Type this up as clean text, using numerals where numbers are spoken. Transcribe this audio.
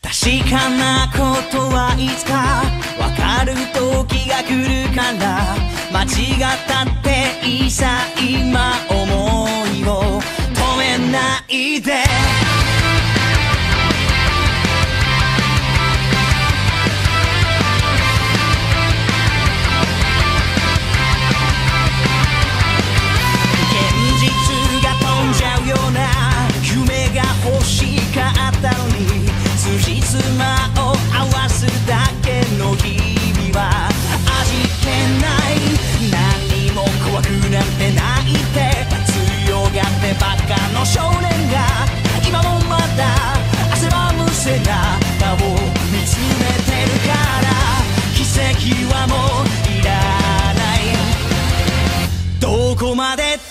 確かなことはいつか分かる時が来るから間違ったっていいさ今思いを止めないで現実が飛んじゃうような夢が欲しかったのに辻褄を合わすだけの日々は味気ない何も怖くなんてないって強がってバカの少年が今もまだ汗ばむ背中を見つめてるから奇跡はもういらないどこまで